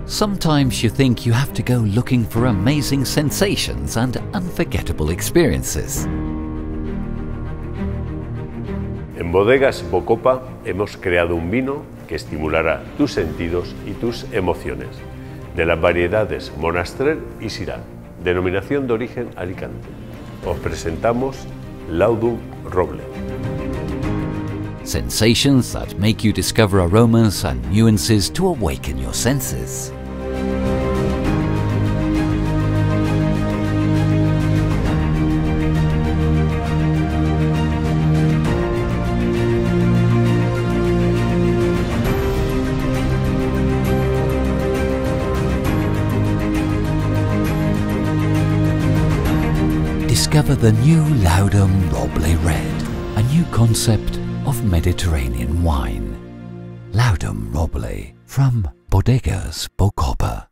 Sometimes you think you have to go looking for amazing sensations and unforgettable experiences. En Bodegas Bocopa hemos creado un vino que estimulará tus sentidos y tus emociones, de las variedades Monastrell y Syrah, denominación de origen Alicante. Os presentamos Laudum Roble. Sensations that make you discover aromas and nuances to awaken your senses. Discover the new Laudum Roble Red, a new concept of Mediterranean wine. Laudum Roble from Bodegas, Bocopa.